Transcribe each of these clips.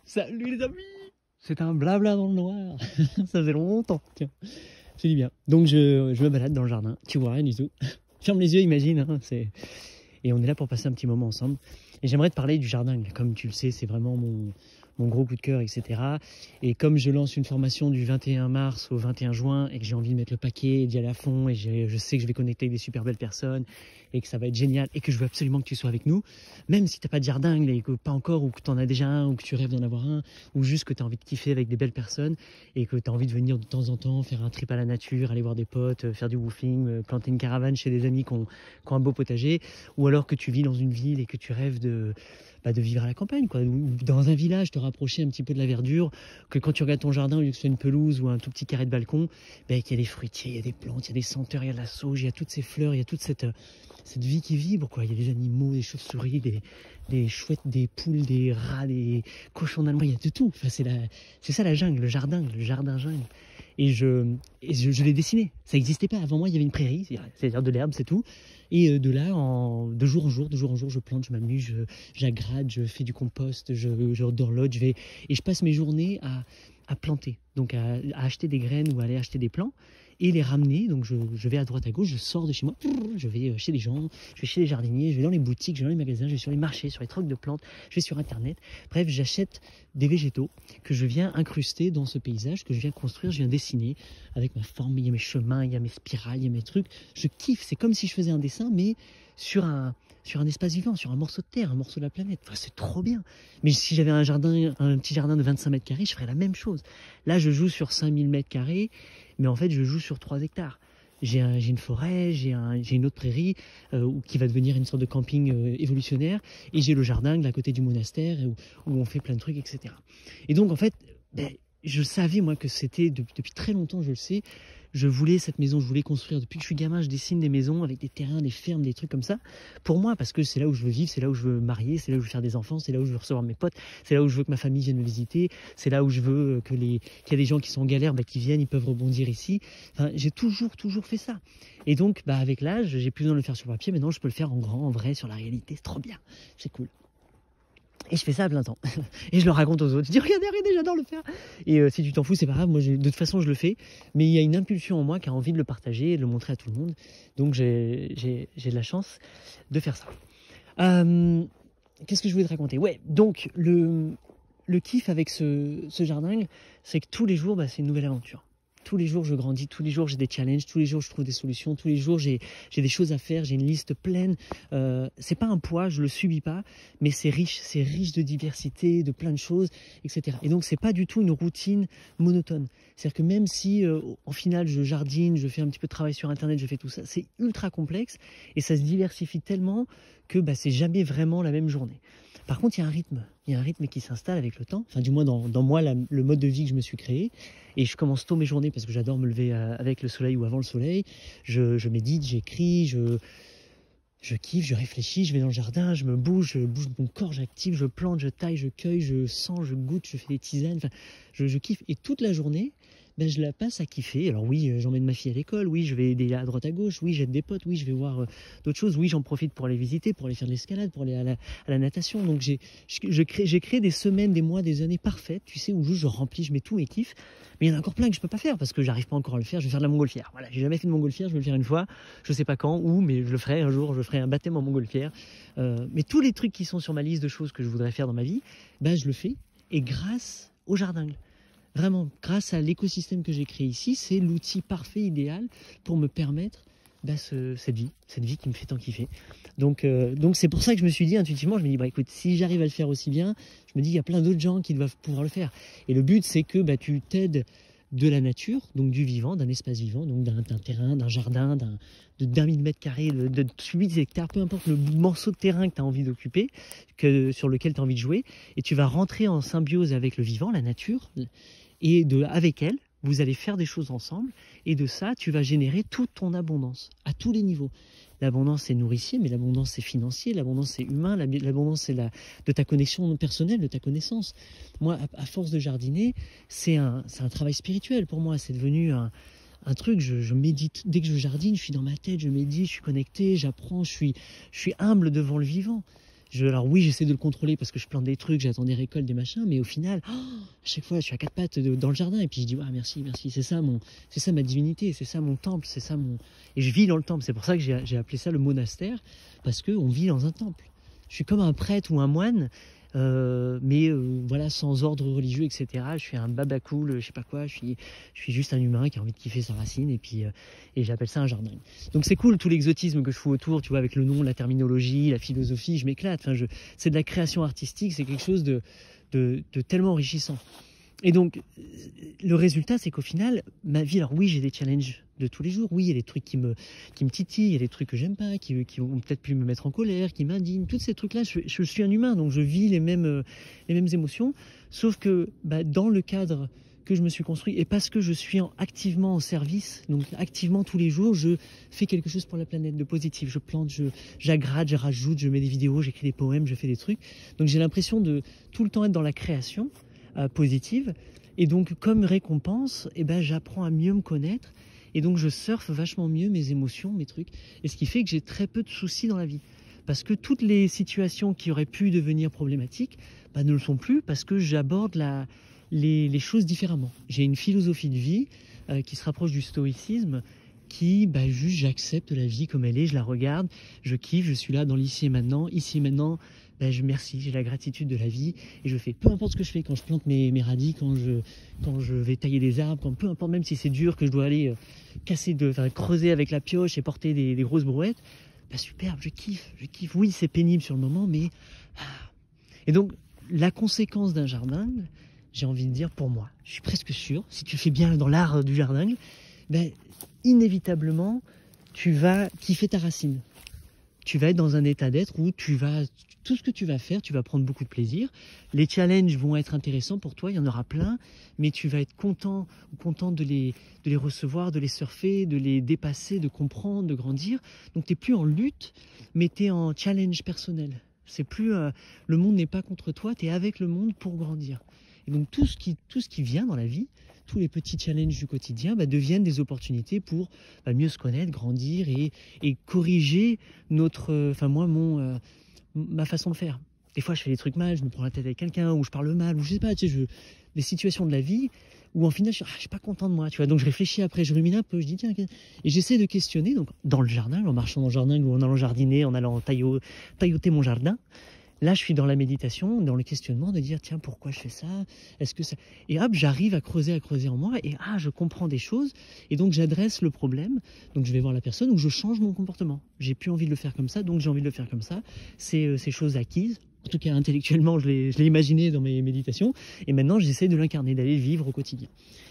Salut les amis. C'est un blabla dans le noir. Ça faisait longtemps. Tiens, je dis bien. Donc je me balade dans le jardin. Tu vois rien du tout. Ferme les yeux, imagine. Hein, et on est là pour passer un petit moment ensemble. Et j'aimerais te parler du jardin. Comme tu le sais, c'est vraiment mon gros coup de cœur, etc. Et comme je lance une formation du 21 mars au 21 juin et que j'ai envie de mettre le paquet et d'y aller à fond, et je sais que je vais connecter avec des super belles personnes et que ça va être génial et que je veux absolument que tu sois avec nous, même si tu n'as pas de jardin, et que pas encore, ou que tu en as déjà un, ou que tu rêves d'en avoir un, ou juste que tu as envie de kiffer avec des belles personnes et que tu as envie de venir de temps en temps faire un trip à la nature, aller voir des potes, faire du woofing, planter une caravane chez des amis qui ont un beau potager, ou alors que tu vis dans une ville et que tu rêves de vivre à la campagne, quoi, ou dans un village, te rapprocher un petit peu de la verdure, que quand tu regardes ton jardin, au lieu que ce soit une pelouse ou un tout petit carré de balcon, qu'il y a des fruitiers, il y a des plantes, il y a des senteurs, il y a de la sauge, il y a toutes ces fleurs, il y a toute cette vie qui vibre, quoi. Il y a des animaux, des chauves-souris, des chouettes, des poules, des rats, des cochons d'Allemagne, il y a de tout. Enfin, c'est ça la jungle, le jardin jungle. Et je l'ai dessiné. Ça n'existait pas. Avant moi, il y avait une prairie, c'est-à-dire de l'herbe, c'est tout. Et de là, de jour en jour, je plante, je m'amuse, j'agrade, je fais du compost, je dorlote, et je passe mes journées à planter, donc à acheter des graines ou à aller acheter des plants et les ramener. Donc je vais à droite à gauche, je sors de chez moi, je vais chez les gens, je vais chez les jardiniers, je vais dans les boutiques, je vais dans les magasins, je vais sur les marchés, sur les trocs de plantes, je vais sur internet. Bref, j'achète des végétaux que je viens incruster dans ce paysage, que je viens construire, je viens dessiner avec ma forme. Il y a mes chemins, il y a mes spirales, il y a mes trucs. Je kiffe, c'est comme si je faisais un dessin, mais sur un espace vivant, sur un morceau de terre, un morceau de la planète. Enfin, c'est trop bien. Mais si j'avais un petit jardin de 25 mètres carrés, je ferais la même chose. Là, je joue sur 5000 mètres carrés, mais en fait, je joue sur 3 hectares. J'ai une forêt, j'ai une autre prairie qui va devenir une sorte de camping évolutionnaire, et j'ai le jardin de l'à côté du monastère où on fait plein de trucs, etc. Et donc, en fait, je savais, moi, que c'était, depuis très longtemps, je le sais, je voulais cette maison, je voulais construire. Depuis que je suis gamin, je dessine des maisons avec des terrains, des fermes, des trucs comme ça. Pour moi, parce que c'est là où je veux vivre, c'est là où je veux me marier, c'est là où je veux faire des enfants, c'est là où je veux recevoir mes potes, c'est là où je veux que ma famille vienne me visiter, c'est là où je veux qu'il y a des gens qui sont en galère, qui viennent, ils peuvent rebondir ici. Enfin, j'ai toujours fait ça. Et donc, avec l'âge, j'ai plus besoin de le faire sur papier. Maintenant, je peux le faire en grand, en vrai, sur la réalité. C'est trop bien. C'est cool. Et je fais ça à plein temps. Et je le raconte aux autres. Je dis, regardez, j'adore le faire. Et si tu t'en fous, c'est pas grave. Moi, de toute façon, je le fais. Mais il y a une impulsion en moi qui a envie de le partager et de le montrer à tout le monde. Donc, j'ai de la chance de faire ça. Qu'est-ce que je voulais te raconter? Ouais, donc, le kiff avec ce jardin, c'est que tous les jours, c'est une nouvelle aventure. Tous les jours, je grandis, tous les jours, j'ai des challenges, tous les jours, je trouve des solutions, tous les jours, j'ai des choses à faire, j'ai une liste pleine. C'est pas un poids, je le subis pas, mais c'est riche de diversité, de plein de choses, etc. Et donc, c'est pas du tout une routine monotone. C'est-à-dire que même si, en final, je jardine, je fais un petit peu de travail sur Internet, je fais tout ça, c'est ultra complexe et ça se diversifie tellement que c'est jamais vraiment la même journée. Par contre, il y a un rythme qui s'installe avec le temps, enfin du moins dans moi, le mode de vie que je me suis créé, et je commence tôt mes journées parce que j'adore me lever avec le soleil ou avant le soleil, je médite, j'écris, je kiffe, je réfléchis, je vais dans le jardin, je bouge mon corps, j'active, je plante, je taille, je cueille, je sens, je goûte, je fais des tisanes, enfin je kiffe, et toute la journée, je la passe à kiffer. Alors oui, j'emmène ma fille à l'école, oui, je vais aider à droite à gauche, oui, j'aide des potes, oui, je vais voir d'autres choses, oui, j'en profite pour aller visiter, pour aller faire de l'escalade, pour aller à la natation. Donc j'ai créé des semaines, des mois, des années parfaites, tu sais, où juste je remplis, je mets tous mes kiffs. Mais il y en a encore plein que je peux pas faire parce que j'arrive pas encore à le faire. Je vais faire de la montgolfière. Voilà, j'ai jamais fait de montgolfière, je vais le faire une fois, je sais pas quand, où, mais je le ferai un jour, je ferai un baptême en montgolfière. Mais tous les trucs qui sont sur ma liste de choses que je voudrais faire dans ma vie, je le fais, et grâce au jardin. Vraiment, grâce à l'écosystème que j'ai créé ici, c'est l'outil parfait, idéal, pour me permettre cette vie qui me fait tant kiffer. Donc c'est pour ça que je me suis dit intuitivement, je me dis, écoute, si j'arrive à le faire aussi bien, je me dis, il y a plein d'autres gens qui doivent pouvoir le faire. Et le but, c'est que tu t'aides de la nature, donc du vivant, d'un espace vivant, donc d'un terrain, d'un jardin, d'un 1000 mètres carrés, de 8 hectares, peu importe le morceau de terrain que tu as envie d'occuper, sur lequel tu as envie de jouer, et tu vas rentrer en symbiose avec le vivant, la nature, et avec elle, vous allez faire des choses ensemble, et de ça, tu vas générer toute ton abondance, à tous les niveaux. L'abondance, c'est nourricier, mais l'abondance, c'est financier, l'abondance, c'est humain, l'abondance, c'est de ta connexion personnelle, de ta connaissance. Moi, à force de jardiner, c'est un travail spirituel pour moi, c'est devenu un truc, je médite, dès que je jardine, je suis dans ma tête, je médite, je suis connecté, j'apprends, je suis humble devant le vivant. Alors oui, j'essaie de le contrôler parce que je plante des trucs, j'attends des récoltes, des machins, mais au final, à chaque fois, je suis à quatre pattes dans le jardin et puis je dis, merci, merci, c'est ça ma divinité, c'est ça mon temple, c'est ça mon... Et je vis dans le temple, c'est pour ça que j'ai appelé ça le monastère, parce qu'on vit dans un temple. Je suis comme un prêtre ou un moine, mais voilà, sans ordre religieux, etc. Je suis un baba cool, je sais pas quoi, je suis juste un humain qui a envie de kiffer sa racine, et puis et j'appelle ça un jardin. Donc c'est cool tout l'exotisme que je fous autour, tu vois, avec le nom, la terminologie, la philosophie, je m'éclate. Enfin, c'est de la création artistique, c'est quelque chose de tellement enrichissant. Et donc, le résultat, c'est qu'au final, ma vie, alors oui, j'ai des challenges de tous les jours, oui, il y a des trucs qui me titillent, il y a des trucs que j'aime pas, qui vont peut-être plus me mettre en colère, qui m'indignent, tous ces trucs-là, je suis un humain, donc je vis les mêmes émotions, sauf que dans le cadre que je me suis construit, et parce que je suis activement en service, donc activement tous les jours, je fais quelque chose pour la planète de positif, je plante, j'agrade, je rajoute, je mets des vidéos, j'écris des poèmes, je fais des trucs, donc j'ai l'impression de tout le temps être dans la création, positive, et donc comme récompense, j'apprends à mieux me connaître, et donc je surfe vachement mieux mes émotions, mes trucs, et ce qui fait que j'ai très peu de soucis dans la vie, parce que toutes les situations qui auraient pu devenir problématiques ne le sont plus, parce que j'aborde les choses différemment. J'ai une philosophie de vie qui se rapproche du stoïcisme, qui juste j'accepte la vie comme elle est, je la regarde, je kiffe, je suis là dans l'ici et maintenant, merci, j'ai la gratitude de la vie et je fais peu importe ce que je fais, quand je plante mes radis, quand je vais tailler des arbres, peu importe, même si c'est dur, que je dois aller creuser avec la pioche et porter des grosses brouettes, superbe, je kiffe, oui c'est pénible sur le moment, mais... Et donc la conséquence d'un jardin, j'ai envie de dire pour moi, je suis presque sûr, si tu fais bien dans l'art du jardin, inévitablement tu vas kiffer ta racine. Tu vas être dans un état d'être où tout ce que tu vas faire, tu vas prendre beaucoup de plaisir. Les challenges vont être intéressants pour toi, il y en aura plein, mais tu vas être content de les recevoir, de les surfer, de les dépasser, de comprendre, de grandir. Donc tu n'es plus en lutte, mais tu es en challenge personnel. C'est plus, le monde n'est pas contre toi, tu es avec le monde pour grandir. Et donc tout ce qui vient dans la vie, tous les petits challenges du quotidien deviennent des opportunités pour mieux se connaître, grandir et corriger ma façon de faire. Des fois, je fais des trucs mal, je me prends la tête avec quelqu'un, ou je parle mal, ou je sais pas, des situations de la vie où en final, je suis pas content de moi, tu vois. Donc je réfléchis après, je rumine un peu, je dis tiens, et j'essaie de questionner, donc dans le jardin, en marchant dans le jardin, ou en allant jardiner, en allant tailloter mon jardin. Là, je suis dans la méditation, dans le questionnement, de dire tiens, pourquoi je fais ça? Est-ce que ça... Et hop, j'arrive à creuser en moi, et je comprends des choses, et donc j'adresse le problème. Donc je vais voir la personne, ou je change mon comportement. J'ai plus envie de le faire comme ça, donc j'ai envie de le faire comme ça. C'est choses acquises. En tout cas, intellectuellement, je l'ai imaginé dans mes méditations, et maintenant j'essaie de l'incarner, d'aller le vivre au quotidien.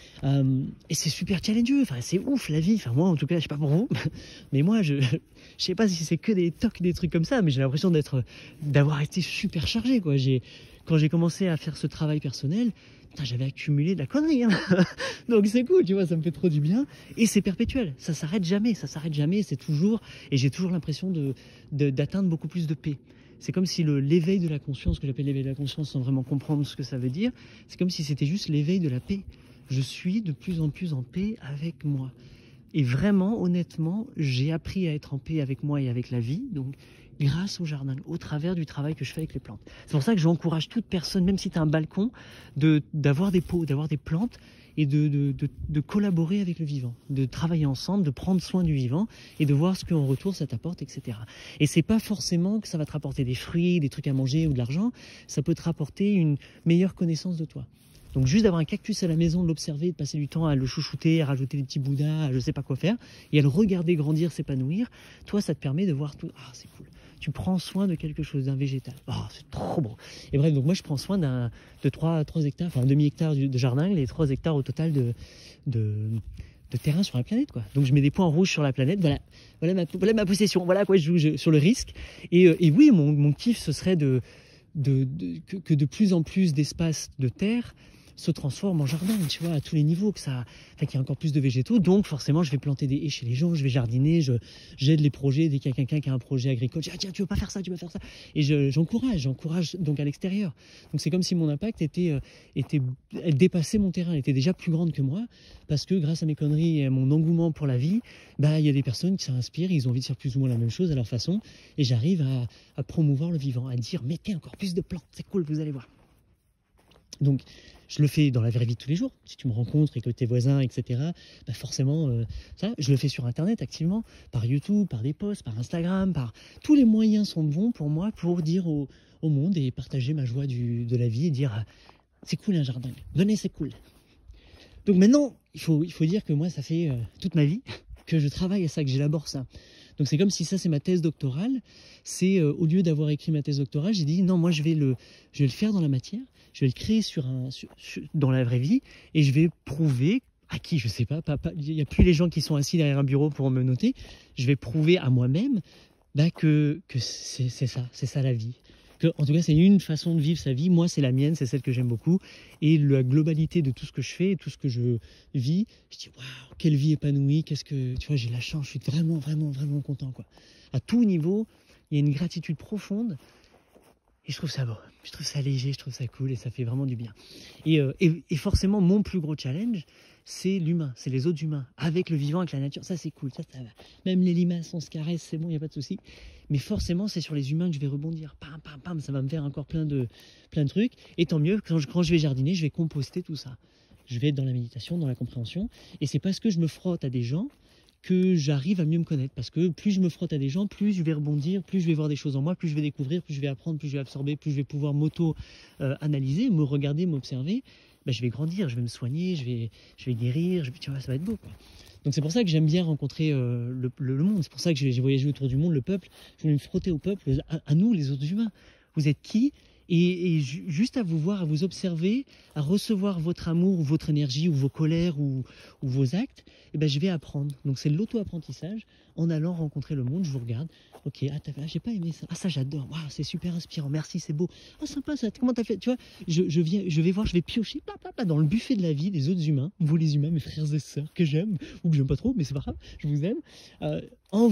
Et c'est super challengeeux, c'est ouf la vie, moi en tout cas je sais pas pour vous, mais moi je sais pas si c'est que des tocs, des trucs comme ça, mais j'ai l'impression d'avoir été super chargé quoi. Quand j'ai commencé à faire ce travail personnel, j'avais accumulé de la connerie, donc c'est cool, tu vois, ça me fait trop du bien, et c'est perpétuel, ça s'arrête jamais, c'est toujours, et j'ai toujours l'impression d'atteindre beaucoup plus de paix. C'est comme si l'éveil de la conscience, que j'appelle l'éveil de la conscience sans vraiment comprendre ce que ça veut dire, c'est comme si c'était juste l'éveil de la paix. Je suis de plus en plus en paix avec moi. Et vraiment, honnêtement, j'ai appris à être en paix avec moi et avec la vie, donc grâce au jardin, au travers du travail que je fais avec les plantes. C'est pour ça que j'encourage toute personne, même si tu as un balcon, d'avoir des pots, d'avoir des plantes et de collaborer avec le vivant, de travailler ensemble, de prendre soin du vivant et de voir ce qu'en retour ça t'apporte, etc. Et c'est pas forcément que ça va te rapporter des fruits, des trucs à manger ou de l'argent, ça peut te rapporter une meilleure connaissance de toi. Donc juste d'avoir un cactus à la maison, de l'observer, de passer du temps à le chouchouter, à rajouter des petits bouddhas, à je sais pas quoi faire, et à le regarder grandir, s'épanouir, toi ça te permet de voir tout. Ah c'est cool. Tu prends soin de quelque chose, d'un végétal. Ah c'est trop beau. Et bref, donc moi je prends soin de 3 hectares, enfin un demi-hectare de jardin, les 3 hectares au total de terrain sur la planète quoi. Donc je mets des points rouges sur la planète, voilà ma possession, voilà quoi je joue sur le risque. Et oui, mon kiff ce serait que de plus en plus d'espaces de terre se transforme en jardin, tu vois, à tous les niveaux, qu'il y a encore plus de végétaux. Donc forcément, je vais planter des haies chez les gens, je vais jardiner, j'aide les projets. Dès qu'il y a quelqu'un qui a un projet agricole, je dis, ah, tiens, tu veux pas faire ça, tu veux faire ça. Et j'encourage donc à l'extérieur. Donc c'est comme si mon impact elle dépassait mon terrain, elle était déjà plus grande que moi, parce que grâce à mes conneries et à mon engouement pour la vie, il y a des personnes qui s'inspirent, ils ont envie de faire plus ou moins la même chose à leur façon, et j'arrive à promouvoir le vivant, à dire, mettez encore plus de plantes, c'est cool, vous allez voir. Donc, je le fais dans la vraie vie de tous les jours. Si tu me rencontres et que tes voisins, etc., forcément, ça, je le fais sur Internet activement, par YouTube, par des posts, par Instagram, tous les moyens sont bons pour moi pour dire au monde et partager ma joie de la vie et dire c'est cool un jardin, venez, c'est cool. Donc maintenant, il faut dire que moi, ça fait toute ma vie que je travaille à ça, que j'élabore ça. Donc c'est comme si ça c'est ma thèse doctorale. C'est au lieu d'avoir écrit ma thèse doctorale, j'ai dit non, moi je vais le faire dans la matière, je vais le créer dans la vraie vie et je vais prouver à qui, je sais pas, il n'y a plus les gens qui sont assis derrière un bureau pour me noter. Je vais prouver à moi-même que c'est ça la vie. En tout cas, c'est une façon de vivre sa vie. Moi, c'est la mienne, c'est celle que j'aime beaucoup. Et la globalité de tout ce que je fais, tout ce que je vis, je dis waouh, quelle vie épanouie. Tu vois, j'ai la chance, je suis vraiment, vraiment, vraiment content, quoi. À tout niveau, il y a une gratitude profonde. Et je trouve ça beau, je trouve ça léger, je trouve ça cool et ça fait vraiment du bien. Et forcément, mon plus gros challenge, c'est l'humain, c'est les autres humains, avec le vivant, avec la nature. Ça, c'est cool, ça va. Même les limaces, on se caresse, c'est bon, il n'y a pas de souci. Mais forcément, c'est sur les humains que je vais rebondir. Pam, pam, pam, ça va me faire encore plein de trucs. Et tant mieux, quand je vais jardiner, je vais composter tout ça. Je vais être dans la méditation, dans la compréhension. Et c'est parce que je me frotte à des gens que j'arrive à mieux me connaître. Parce que plus je me frotte à des gens, plus je vais rebondir, plus je vais voir des choses en moi, plus je vais découvrir, plus je vais apprendre, plus je vais absorber, plus je vais pouvoir m'auto-analyser, me regarder, m'observer. Je vais grandir, je vais me soigner, je vais guérir, tu vois, ça va être beau, quoi. Donc c'est pour ça que j'aime bien rencontrer le monde. C'est pour ça que j'ai voyagé autour du monde, le peuple. Je voulais me frotter au peuple, à nous, les autres humains. Vous êtes qui ? Et juste à vous voir, à vous observer, à recevoir votre amour, ou votre énergie, ou vos colères, ou vos actes, je vais apprendre. Donc c'est l'auto-apprentissage. En allant rencontrer le monde, je vous regarde. Ok, j'ai pas aimé ça. Ah, ça j'adore. Waouh, c'est super inspirant. Merci, c'est beau. Ah, sympa ça. Comment t'as fait ? Tu vois, je vais voir, je vais piocher dans le buffet de la vie des autres humains. Vous les humains, mes frères et sœurs que j'aime ou que j'aime pas trop, mais c'est pas grave. Je vous aime. En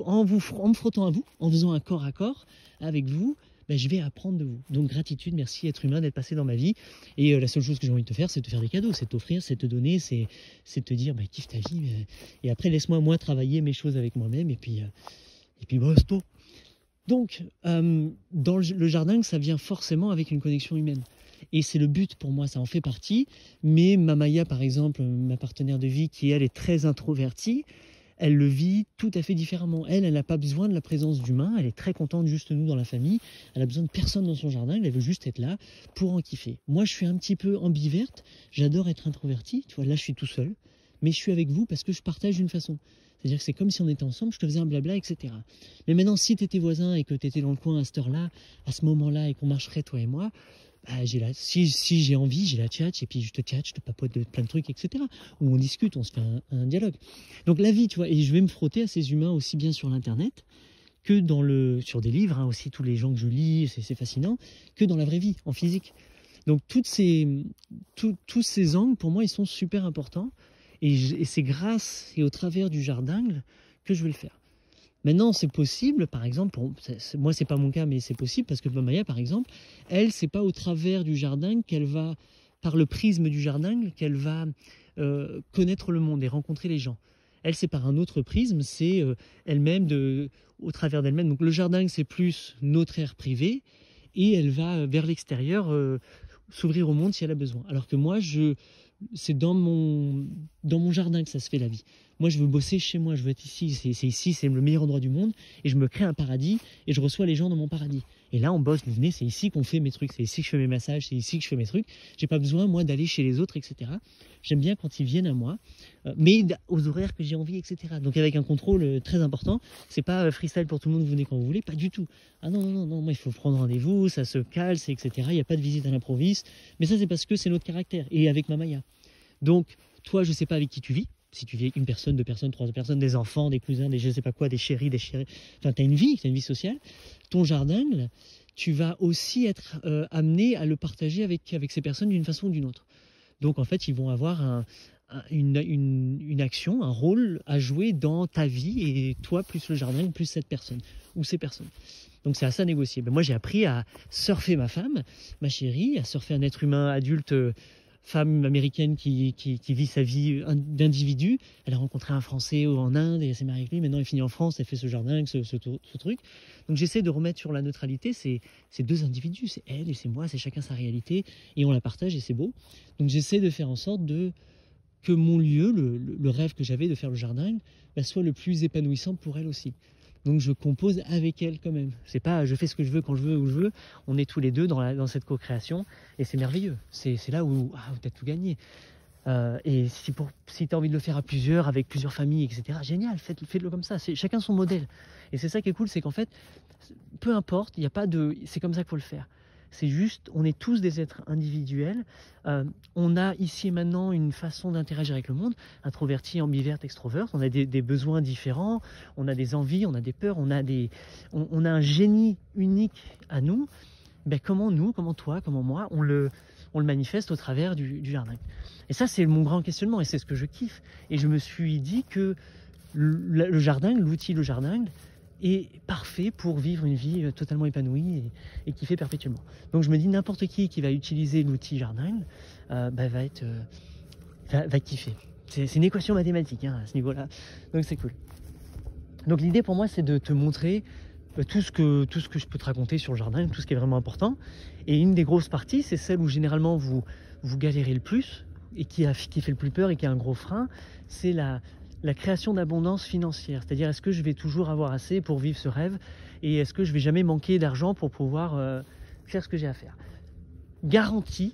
me frottant à vous, en faisant un corps à corps avec vous. Je vais apprendre de vous. Donc gratitude, merci être humain d'être passé dans ma vie. Et la seule chose que j'ai envie de te faire, c'est de te faire des cadeaux, c'est de t'offrir, c'est de te donner, c'est de te dire, kiffe ta vie. Et après, laisse-moi travailler mes choses avec moi-même. Et puis basta. Donc, dans le jardin, ça vient forcément avec une connexion humaine. Et c'est le but pour moi, ça en fait partie. Mais Mamaya, par exemple, ma partenaire de vie, qui elle est très introvertie, elle le vit tout à fait différemment. Elle n'a pas besoin de la présence d'humains. Elle est très contente juste nous dans la famille. Elle a besoin de personne dans son jardin. Elle veut juste être là pour en kiffer. Moi, je suis un petit peu ambiverte. J'adore être introvertie. Tu vois, là, je suis tout seul. Mais je suis avec vous parce que je partage une façon. C'est-à-dire que c'est comme si on était ensemble, je te faisais un blabla, etc. Mais maintenant, si tu étais voisin et que tu étais dans le coin à cette heure-là, à ce moment-là, et qu'on marcherait, toi et moi, si j'ai envie, j'ai la tchatch, et puis je te tchatch, je te papote de plein de trucs, etc. Où on discute, on se fait un dialogue. Donc la vie, tu vois, et je vais me frotter à ces humains aussi bien sur l'internet que sur des livres, aussi tous les gens que je lis, c'est fascinant, que dans la vraie vie, en physique. Donc tous ces angles, pour moi, ils sont super importants, et c'est grâce et au travers du jardin que je vais le faire. Maintenant, c'est possible, par exemple, moi c'est pas mon cas, mais c'est possible parce que Mamaya, par exemple, elle, c'est pas au travers du jardin qu'elle va, par le prisme du jardin, qu'elle va connaître le monde et rencontrer les gens. Elle, c'est par un autre prisme, c'est elle-même, au travers d'elle-même. Donc le jardin, c'est plus notre ère privée, et elle va vers l'extérieur s'ouvrir au monde si elle a besoin. Alors que moi, c'est dans mon jardin que ça se fait la vie. Moi, je veux bosser chez moi, je veux être ici. C'est ici, c'est le meilleur endroit du monde. Et je me crée un paradis et je reçois les gens dans mon paradis. Et là, on bosse, vous venez, c'est ici qu'on fait mes trucs. C'est ici que je fais mes massages, c'est ici que je fais mes trucs. J'ai pas besoin, moi, d'aller chez les autres, etc. J'aime bien quand ils viennent à moi, mais aux horaires que j'ai envie, etc. Donc avec un contrôle très important. C'est pas freestyle pour tout le monde, vous venez quand vous voulez, pas du tout. Ah non, moi, il faut prendre rendez-vous, ça se cale, etc. Il n'y a pas de visite à l'improviste. Mais ça, c'est parce que c'est notre caractère. Et avec Mamaya. Donc, toi, je sais pas avec qui tu vis. Si tu vis avec une personne, deux personnes, trois personnes, des enfants, des cousins, des je sais pas quoi, des chéris. Enfin, tu as une vie sociale. Ton jardin, tu vas aussi être amené à le partager avec ces personnes d'une façon ou d'une autre. Donc en fait, ils vont avoir une action, un rôle à jouer dans ta vie, et toi plus le jardin, plus cette personne ou ces personnes. Donc c'est à ça négocier. Ben moi j'ai appris à surfer ma femme, ma chérie, à surfer un être humain adulte, femme américaine qui vit sa vie d'individu. Elle a rencontré un Français en Inde et elle s'est mariée avec lui. Maintenant elle finit en France, elle fait ce jardin, ce truc. Donc j'essaie de remettre sur la neutralité ces deux individus, c'est elle et c'est moi, c'est chacun sa réalité et on la partage et c'est beau. Donc j'essaie de faire en sorte que mon lieu, le rêve que j'avais de faire le jardin, ben, soit le plus épanouissant pour elle aussi. Donc je compose avec elle quand même. C'est pas je fais ce que je veux quand je veux où je veux. On est tous les deux dans cette co-création et c'est merveilleux. C'est là où tu as tout gagné. Et si tu as envie de le faire à plusieurs, avec plusieurs familles, etc., génial, faites-le comme ça. C'est chacun son modèle. Et c'est ça qui est cool, c'est qu'en fait, peu importe, il n'y a pas de. C'est comme ça qu'il faut le faire. C'est juste, on est tous des êtres individuels. On a ici et maintenant une façon d'interagir avec le monde, introverti, ambiverte, extroverte. On a des besoins différents, on a des envies, on a des peurs, on a un génie unique à nous. Ben, comment toi, comment moi, on le manifeste au travers du jardin. Et ça, c'est mon grand questionnement et c'est ce que je kiffe. Et je me suis dit que le jardin, l'outil le jardin, est parfait pour vivre une vie totalement épanouie et kiffer perpétuellement. Donc je me dis n'importe qui va utiliser l'outil jardin va kiffer. C'est une équation mathématique à ce niveau-là. Donc c'est cool. Donc l'idée pour moi c'est de te montrer tout ce que je peux te raconter sur le jardin, tout ce qui est vraiment important. Et une des grosses parties, c'est celle où généralement vous galérez le plus et qui fait le plus peur et qui a un gros frein, c'est la création d'abondance financière. C'est-à-dire, est-ce que je vais toujours avoir assez pour vivre ce rêve et est-ce que je vais jamais manquer d'argent pour pouvoir faire ce que j'ai à faire? Garantie,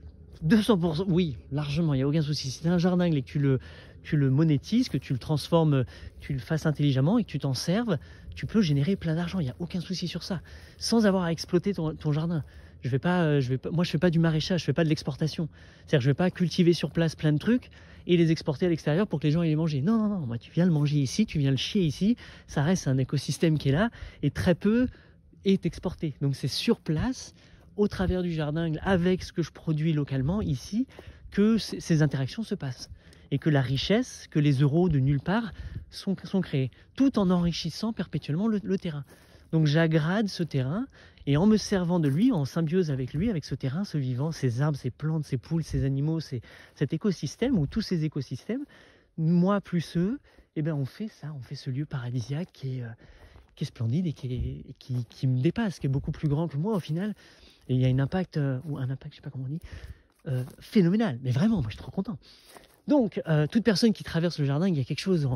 200%, oui, largement, il n'y a aucun souci. Si tu as un jardin et que tu le monétises, que tu le transformes, tu le fasses intelligemment et que tu t'en serves, tu peux générer plein d'argent, il n'y a aucun souci sur ça, sans avoir à exploiter ton jardin. Moi, je fais pas du maraîchage, je fais pas de l'exportation. C'est-à-dire, je vais pas cultiver sur place plein de trucs et les exporter à l'extérieur pour que les gens aient les manger. Non, moi, tu viens le manger ici, tu viens le chier ici, ça reste un écosystème qui est là et très peu est exporté. Donc, c'est sur place, au travers du jardin, avec ce que je produis localement ici, que ces interactions se passent. Et que la richesse, que les euros de nulle part sont créés, tout en enrichissant perpétuellement le terrain. Donc j'agrade ce terrain, et en me servant de lui, en symbiose avec lui, avec ce terrain, ce vivant, ces arbres, ces plantes, ces poules, ces animaux, cet écosystème, ou tous ces écosystèmes, moi plus eux, eh ben on fait ça, on fait ce lieu paradisiaque qui est splendide et qui me dépasse, qui est beaucoup plus grand que moi au final. Et il y a un impact, je sais pas comment on dit, phénoménal. Mais vraiment, moi je suis trop content. Donc, toute personne qui traverse le jardin, il y a quelque chose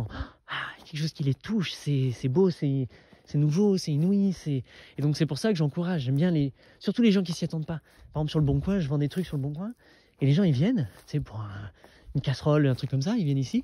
qui les touche, c'est beau, c'est nouveau, c'est inouï, et donc c'est pour ça que j'encourage, j'aime bien surtout les gens qui s'y attendent pas. Par exemple sur le Bon Coin, je vends des trucs sur le Bon Coin, et les gens ils viennent, tu sais, pour une casserole, un truc comme ça, ils viennent ici,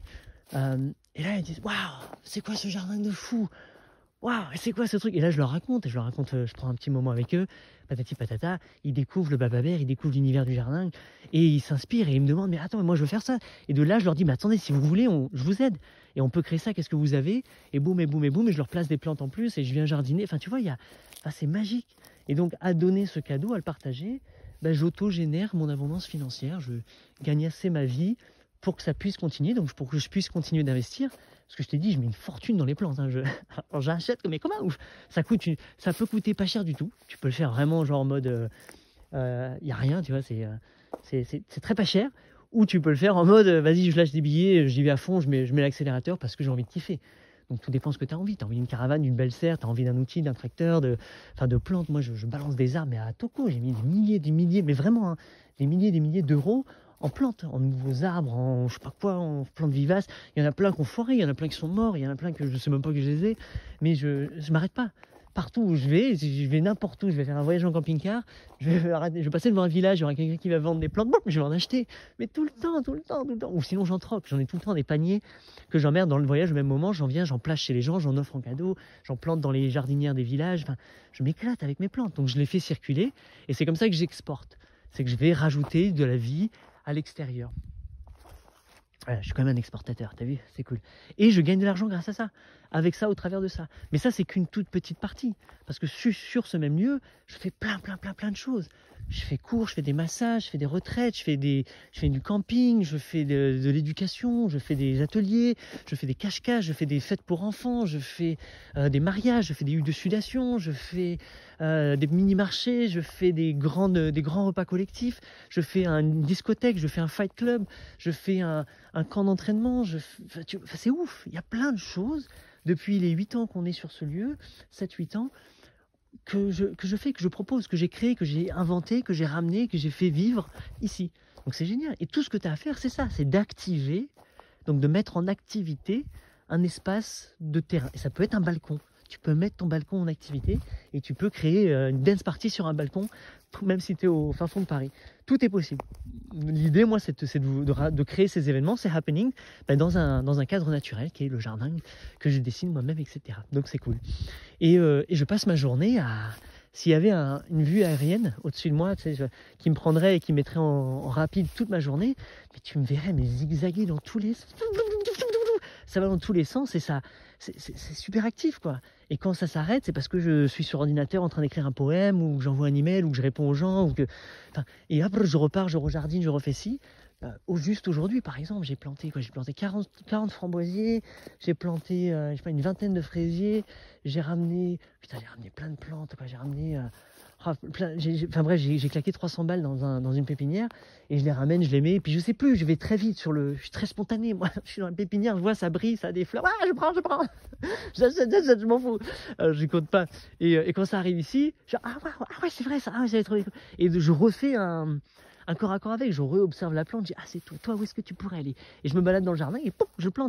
et là ils disent waouh, c'est quoi ce jardin de fou? Waouh, c'est quoi ce truc? Et là je leur raconte, je prends un petit moment avec eux, patati patata, ils découvrent le bababère, ils découvrent l'univers du jardin, et ils s'inspirent, et ils me demandent, mais attends, mais moi je veux faire ça. Et de là je leur dis, mais attendez, si vous voulez, je vous aide, et on peut créer ça, qu'est-ce que vous avez? Et boum, et boum, et boum, et je leur place des plantes en plus, et je viens jardiner, enfin tu vois, c'est magique. Et donc à donner ce cadeau, à le partager, j'auto-génère mon abondance financière, je gagne assez ma vie pour que ça puisse continuer, donc pour que je puisse continuer d'investir. Parce que je t'ai dit, je mets une fortune dans les plantes. Alors j'achète, mais comment? Ça peut coûter pas cher du tout. Tu peux le faire vraiment genre en mode, y a rien, tu vois, c'est très pas cher. Ou tu peux le faire en mode, vas-y, je lâche des billets, j'y vais à fond, je mets l'accélérateur parce que j'ai envie de kiffer. Donc tout dépend ce que tu as envie. Tu as envie d'une caravane, d'une belle serre, tu as envie d'un outil, d'un tracteur, de plantes. Moi, je balance des arbres, mais à Toko, j'ai mis des milliers, mais vraiment, hein, des milliers d'euros en plantes, en nouveaux arbres, en je sais pas quoi, en plantes vivaces. Il y en a plein qui ont foiré, il y en a plein qui sont morts, il y en a plein que je sais même pas que je les ai, mais je m'arrête pas. Partout où je vais n'importe où, je vais faire un voyage en camping-car, je vais passer devant un village, il y aura quelqu'un qui va vendre des plantes, bon, je vais en acheter, mais tout le temps, ou sinon j'en troque, j'en ai tout le temps des paniers que j'emmerde dans le voyage au même moment, j'en place chez les gens, j'en offre en cadeau, j'en plante dans les jardinières des villages, enfin, je m'éclate avec mes plantes, donc je les fais circuler, et c'est comme ça que j'exporte, c'est que je vais rajouter de la vie à l'extérieur. Voilà, je suis quand même un exportateur, t'as vu, c'est cool. Et je gagne de l'argent grâce à ça, avec ça, au travers de ça. Mais ça, c'est qu'une toute petite partie. Parce que sur ce même lieu, je fais plein de choses. je fais cours, je fais des massages, je fais des retraites, je fais du camping, je fais de l'éducation, je fais des ateliers, je fais des cache-cache, je fais des fêtes pour enfants, je fais des mariages, je fais des huttes de sudation, je fais des mini-marchés, je fais des grands repas collectifs, je fais une discothèque, je fais un fight club, je fais un camp d'entraînement, c'est ouf, il y a plein de choses depuis les 8 ans qu'on est sur ce lieu, 7-8 ans, que je fais, que je propose, que j'ai créé, que j'ai inventé, que j'ai ramené, que j'ai fait vivre ici. Donc c'est génial. Et tout ce que tu as à faire, c'est ça, c'est d'activer, donc de mettre en activité un espace de terrain. Et ça peut être un balcon. Tu peux mettre ton balcon en activité et tu peux créer une dance party sur un balcon, même si tu es au fin fond de Paris. Tout est possible. L'idée, moi, c'est de créer ces événements, ces happenings, dans un cadre naturel qui est le jardin que je dessine moi-même, etc. Donc c'est cool. Et je passe ma journée à... S'il y avait une vue aérienne au-dessus de moi, tu sais, qui me prendrait et qui mettrait en rapide toute ma journée, mais tu me verrais zigzaguer dans tous les... Ça va dans tous les sens et ça, c'est super actif, quoi. Et quand ça s'arrête, c'est parce que je suis sur ordinateur en train d'écrire un poème, ou que j'envoie un email, ou que je réponds aux gens, et après je repars, je rejardine, je refais ci. Juste aujourd'hui, par exemple, j'ai planté 40 framboisiers, j'ai planté je sais pas, une vingtaine de fraisiers, j'ai ramené plein de plantes, quoi. J'ai ramené j'ai claqué 300 balles dans une pépinière et je les ramène, je les mets, et puis je sais plus, je vais très vite je suis très spontané, moi. Je suis dans la pépinière, je vois ça brille, ça a des fleurs, je prends j'achète, je m'en fous, je compte pas, et quand ça arrive ici, ouais, c'est vrai ça, j'avais trouvé, et je refais un corps à corps avec, je re-observe la plante, je dis c'est toi où est-ce que tu pourrais aller, et je me balade dans le jardin et pouf, je plante,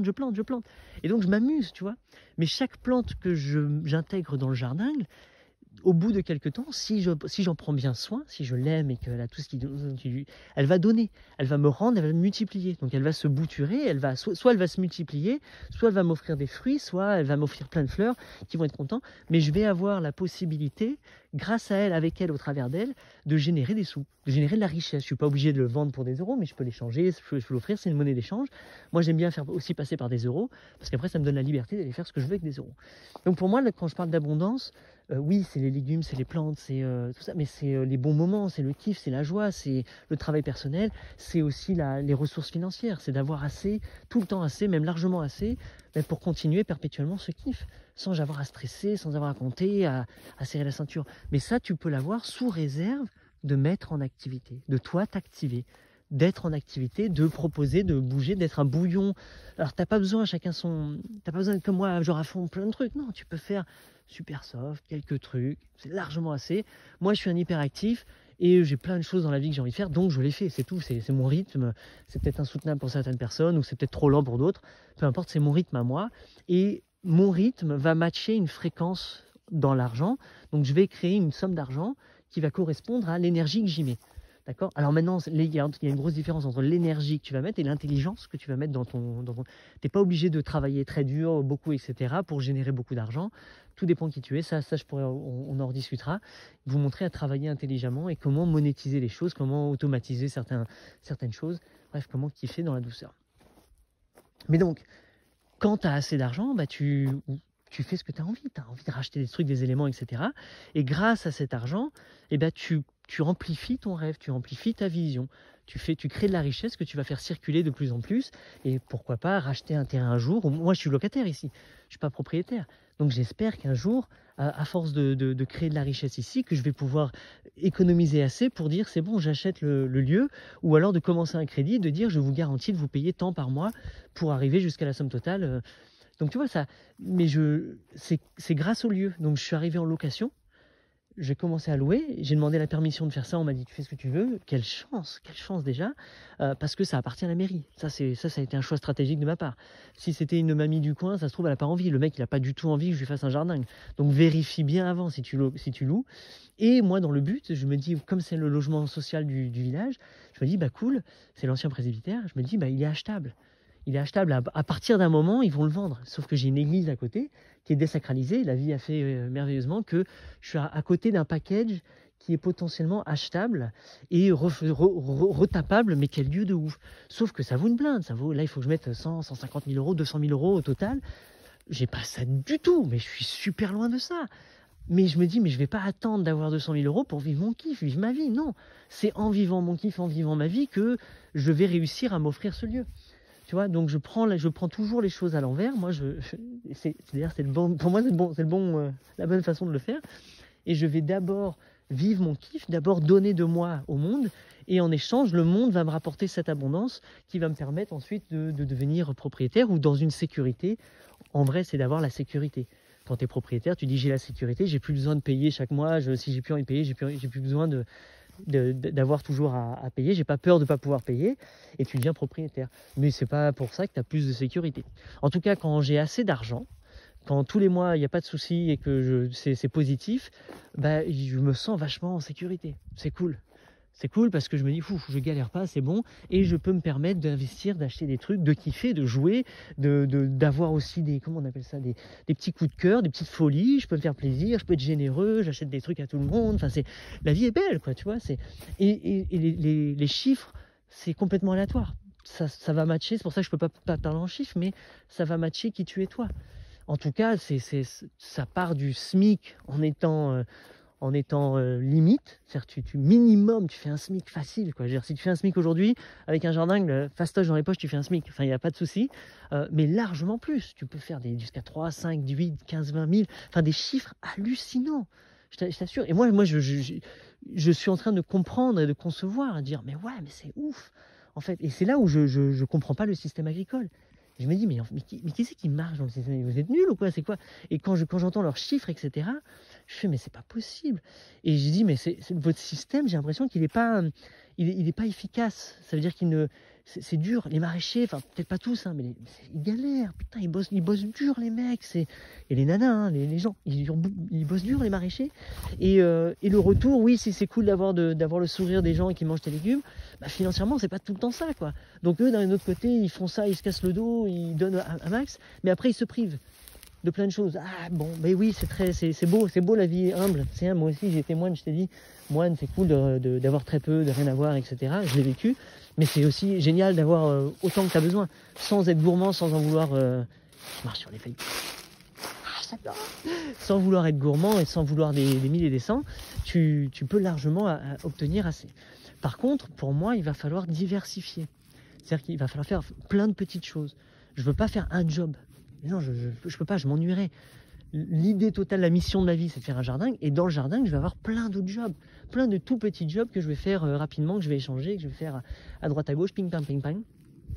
et donc je m'amuse, tu vois. Mais chaque plante que j'intègre dans le jardin, au bout de quelques temps, si j'en prends bien soin, si je l'aime et qu'elle a tout ce elle va donner, elle va me rendre, elle va me multiplier. Donc elle va se bouturer, soit elle va se multiplier, soit elle va m'offrir des fruits, soit elle va m'offrir plein de fleurs qui vont être contents. Mais je vais avoir la possibilité, grâce à elle, avec elle, au travers d'elle, de générer des sous, de générer de la richesse. Je ne suis pas obligé de le vendre pour des euros, mais je peux l'échanger, je peux l'offrir, c'est une monnaie d'échange. Moi, j'aime bien faire aussi passer par des euros, parce qu'après, ça me donne la liberté d'aller faire ce que je veux avec des euros. Donc pour moi, quand je parle d'abondance, oui, c'est les légumes, c'est les plantes, c'est tout ça, mais c'est les bons moments, c'est le kiff, c'est la joie, c'est le travail personnel, c'est aussi les ressources financières, c'est d'avoir assez, tout le temps assez, même largement assez, pour continuer perpétuellement ce kiff, sans avoir à stresser, sans avoir à compter, à serrer la ceinture. Mais ça, tu peux l'avoir sous réserve de mettre en activité, de toi t'activer, d'être en activité, de proposer, de bouger, d'être un bouillon. Alors t'as pas besoin, t'as pas besoin comme moi, genre à fond plein de trucs. Non, tu peux faire super soft, quelques trucs, c'est largement assez. Moi, je suis un hyperactif et j'ai plein de choses dans la vie que j'ai envie de faire, donc je les fais, c'est tout, c'est mon rythme. C'est peut-être insoutenable pour certaines personnes ou c'est peut-être trop lent pour d'autres. Peu importe, c'est mon rythme à moi. Et mon rythme va matcher une fréquence dans l'argent. Donc je vais créer une somme d'argent qui va correspondre à l'énergie que j'y mets. D'accord. Alors maintenant, il y a une grosse différence entre l'énergie que tu vas mettre et l'intelligence que tu vas mettre dans ton... T'es pas obligé de travailler très dur, beaucoup, etc. pour générer beaucoup d'argent. Tout dépend de qui tu es. Ça on en rediscutera. Vous montrer à travailler intelligemment et comment monétiser les choses, comment automatiser certaines choses. Bref, comment kiffer dans la douceur. Mais donc, quand tu as assez d'argent, tu fais ce que tu as envie. Tu as envie de racheter des trucs, des éléments, etc. Et grâce à cet argent, tu amplifies ton rêve, tu amplifies ta vision. Tu crées de la richesse que tu vas faire circuler de plus en plus. Et pourquoi pas racheter un terrain un jour. Moi, je suis locataire ici. Je ne suis pas propriétaire. Donc j'espère qu'un jour, à force de créer de la richesse ici, que je vais pouvoir économiser assez pour dire c'est bon, j'achète le lieu, ou alors de commencer un crédit, de dire je vous garantis de vous payer tant par mois pour arriver jusqu'à la somme totale. Donc tu vois ça, mais c'est grâce au lieu. Donc je suis arrivé en location, j'ai commencé à louer, j'ai demandé la permission de faire ça, on m'a dit tu fais ce que tu veux. Quelle chance déjà, parce que ça appartient à la mairie. Ça a été un choix stratégique de ma part. Si c'était une mamie du coin, ça se trouve elle n'a pas envie, le mec il n'a pas du tout envie que je lui fasse un jardin. Donc vérifie bien avant si tu loues. Et moi dans le but, je me dis, comme c'est le logement social du village, je me dis cool, c'est l'ancien presbytère, je me dis il est achetable. Il est achetable, à partir d'un moment, ils vont le vendre. Sauf que j'ai une église à côté qui est désacralisée. La vie a fait merveilleusement que je suis à côté d'un package qui est potentiellement achetable et retapable, mais quel lieu de ouf. Sauf que ça vaut une blinde. Là, il faut que je mette 100, 150 000 euros, 200 000 euros au total. J'ai pas ça du tout, mais je suis super loin de ça. Mais je me dis, mais je vais pas attendre d'avoir 200 000 euros pour vivre mon kiff, vivre ma vie. Non, c'est en vivant mon kiff, en vivant ma vie que je vais réussir à m'offrir ce lieu. Tu vois, donc je prends toujours les choses à l'envers. Moi, c'est-à-dire, pour moi, la bonne façon de le faire. Et je vais d'abord vivre mon kiff, d'abord donner de moi au monde. Et en échange, le monde va me rapporter cette abondance qui va me permettre ensuite de devenir propriétaire ou dans une sécurité. En vrai, c'est d'avoir la sécurité. Quand tu es propriétaire, tu dis j'ai la sécurité, j'ai plus besoin de payer chaque mois. Si j'ai plus envie de payer, j'ai plus besoin d'avoir toujours à payer. J'ai pas peur de pas pouvoir payer et tu deviens propriétaire. Mais c'est pas pour ça que tu as plus de sécurité. En tout cas, quand j'ai assez d'argent, quand tous les mois il n'y a pas de souci et que c'est positif, bah, je me sens vachement en sécurité. C'est cool. C'est cool parce que je me dis, je galère pas, c'est bon. Et je peux me permettre d'investir, d'acheter des trucs, de kiffer, de jouer, d'avoir aussi comment on appelle ça, des petits coups de cœur, des petites folies. Je peux me faire plaisir, je peux être généreux, j'achète des trucs à tout le monde. Enfin, la vie est belle, quoi, tu vois. Et les chiffres, c'est complètement aléatoire. Ça va matcher, c'est pour ça que je peux pas parler en chiffres, mais ça va matcher qui tu es toi. En tout cas, ça part du SMIC en étant limite, c'est-à-dire minimum, tu fais un SMIC facile, quoi. Je veux dire, si tu fais un SMIC aujourd'hui, avec un jardin, le fastoche dans les poches, tu fais un SMIC, enfin, il n'y a pas de souci, mais largement plus, tu peux faire jusqu'à 3, 5, 8, 15, 20 000, enfin des chiffres hallucinants, je t'assure. Et moi je suis en train de comprendre et de concevoir, à dire, mais ouais, mais c'est ouf, en fait. Et c'est là où je comprends pas le système agricole. Je me dis, mais qui c'est qui marche dans le système? Vous êtes nuls ou quoi? C'est quoi? Et quand j'entends leurs chiffres, etc., je fais, mais c'est pas possible. Et je dis, mais votre système, j'ai l'impression qu'il n'est pas, il est pas efficace. Ça veut dire c'est dur. Les maraîchers, enfin, peut-être pas tous, hein, mais ils galèrent. Putain, ils bossent dur, les mecs. Et les nanas, hein, les gens, ils bossent dur, les maraîchers. Et le retour, oui, si c'est cool d'avoir le sourire des gens qui mangent tes légumes, bah, financièrement, c'est pas tout le temps ça, quoi. Donc eux, d'un autre côté, ils font ça, ils se cassent le dos, ils donnent un max, mais après, ils se privent de plein de choses. Ah bon, mais oui, c'est beau la vie humble. C'est moi aussi, j'ai été moine, je t'ai dit, moine, c'est cool d'avoir très peu, de rien avoir, etc. Je l'ai vécu, mais c'est aussi génial d'avoir autant que tu as besoin, sans être gourmand, sans en vouloir... Je marche sur les feuilles. Sans vouloir être gourmand et sans vouloir des mille et des cents, tu peux largement obtenir assez. Par contre, pour moi, il va falloir diversifier. C'est-à-dire qu'il va falloir faire plein de petites choses. Je ne veux pas faire un job. Non, je peux pas, je m'ennuierais. L'idée totale, la mission de ma vie, c'est de faire un jardin. Et dans le jardin, je vais avoir plein d'autres jobs. Plein de tout petits jobs que je vais faire rapidement, que je vais échanger, que je vais faire à droite à gauche, ping ping ping ping.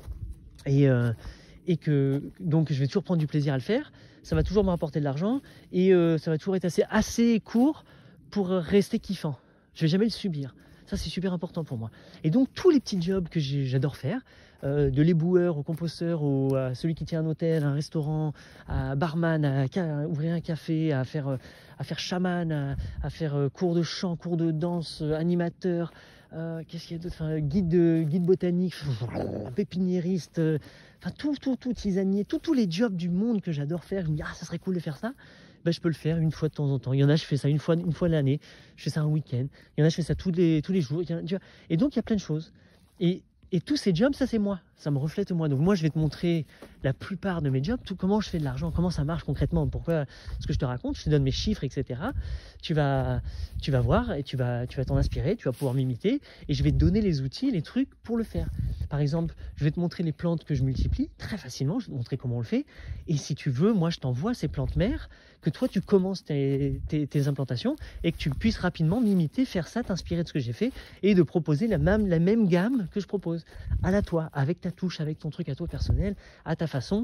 Donc je vais toujours prendre du plaisir à le faire. Ça va toujours me rapporter de l'argent. Et ça va toujours être assez court pour rester kiffant. Je vais jamais le subir. Ça, c'est super important pour moi. Et donc, tous les petits jobs que j'adore faire, de l'éboueur au composteur, à celui qui tient un hôtel, un restaurant, à barman, à ouvrir un café, à faire chaman, à faire cours de chant, cours de danse, animateur, qu'est-ce qu'il y a d'autre, enfin, guide botanique, pépiniériste, enfin tout, tisanier, tous les jobs du monde que j'adore faire. Je me dis, ça serait cool de faire ça. Ben, je peux le faire une fois de temps en temps. Il y en a, je fais ça une fois l'année. Je fais ça un week-end. Il y en a, je fais ça tous les jours. Et donc, il y a plein de choses. Et tous ces jobs, ça, c'est moi. Ça me reflète moi. Donc, moi, je vais te montrer la plupart de mes jobs, comment je fais de l'argent, comment ça marche concrètement, pourquoi ce que je te raconte, je te donne mes chiffres, etc. Tu vas voir et tu vas t'en inspirer, tu vas pouvoir m'imiter et je vais te donner les outils, les trucs pour le faire. Par exemple, je vais te montrer les plantes que je multiplie très facilement, je vais te montrer comment on le fait. Et si tu veux, moi, je t'envoie ces plantes mères, que toi, tu commences tes implantations et que tu puisses rapidement m'imiter, faire ça, t'inspirer de ce que j'ai fait et de proposer la même gamme que je propose à la toi, avec ta touche, avec ton truc à toi personnel, à ta façon,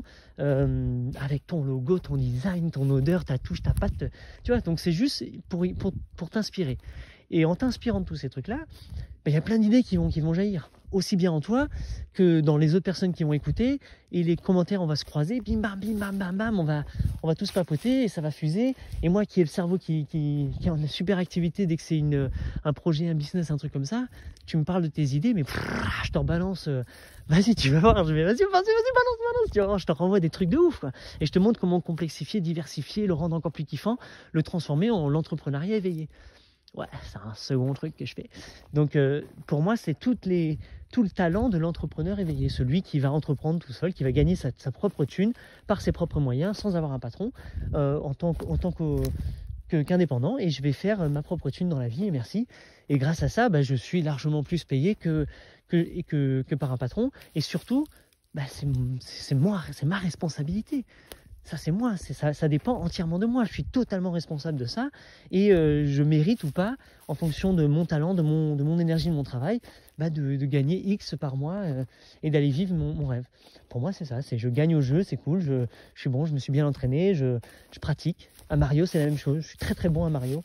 avec ton logo, ton design, ton odeur, ta touche, ta patte. Tu vois, donc c'est juste pour t'inspirer. Et en t'inspirant de tous ces trucs-là, il y a plein d'idées qui vont jaillir, aussi bien en toi que dans les autres personnes qui vont écouter. Et les commentaires, on va se croiser, bim bam, bim bam, bam bam, on va tous papoter et ça va fuser. Et moi qui ai le cerveau qui est en super activité dès que c'est un projet, un business, un truc comme ça, tu me parles de tes idées, mais je t'en balance. Vas-y, tu vas voir, vas-y, balance, tu vas voir, je te renvoie des trucs de ouf, quoi. Et je te montre comment complexifier, diversifier, le rendre encore plus kiffant, le transformer en l'entrepreneuriat éveillé. Ouais, c'est un second truc que je fais. Donc, pour moi, c'est tout le talent de l'entrepreneur éveillé. Celui qui va entreprendre tout seul, qui va gagner sa propre thune par ses propres moyens, sans avoir un patron, en tant qu'indépendant et je vais faire ma propre thune dans la vie et merci. Et grâce à ça, je suis largement plus payé que par un patron. Et surtout, c'est moi, c'est ma responsabilité. Ça, c'est moi, ça dépend entièrement de moi. Je suis totalement responsable de ça et je mérite ou pas, en fonction de mon talent, de mon énergie, de mon travail, de gagner X par mois et d'aller vivre mon rêve. Pour moi, c'est ça, je gagne au jeu, c'est cool, je suis bon, je me suis bien entraîné, je pratique. À Mario, c'est la même chose, je suis très très bon à Mario.